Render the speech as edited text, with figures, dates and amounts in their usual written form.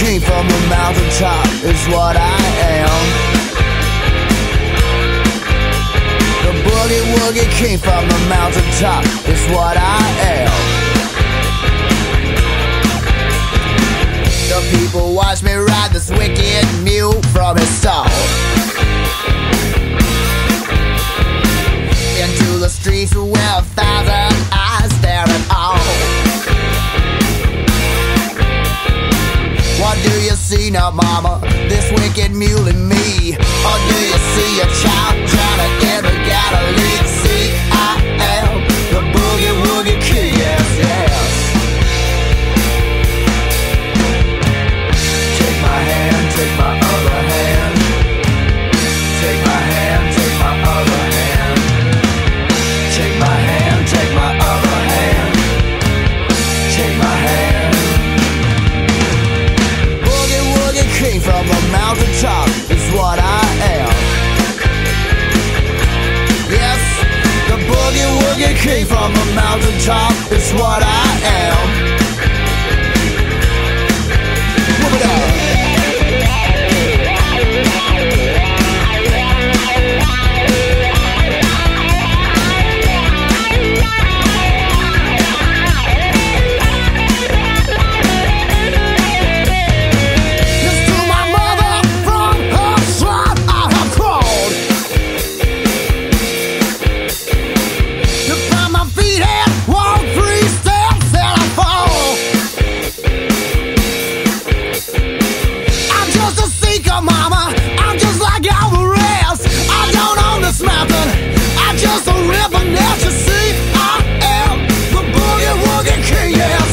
king from the mountaintop is what I am. The boogie woogie king from the mountaintop is what I am. The people watch me ride this wicked mule from his stall into the streets where 1,000 eyes stare at all. What do you see now, mama? This wicked mule in me? Or do you see a child drowning in the Galilee? See, I am the boogie woogie king, yes, yes. Take my hand, take my other hand. Take my hand, take my other hand. Take my hand, take my other hand. Take my hand. Boogie woogie king from the mountaintop is what I am. Yes, the boogie woogie king from the mountaintop is what I am. Whoop it up. Mama, I'm just like all the rest. I don't own this mountain, I'm just a river net. You see, I am the boogie woogie king, yes.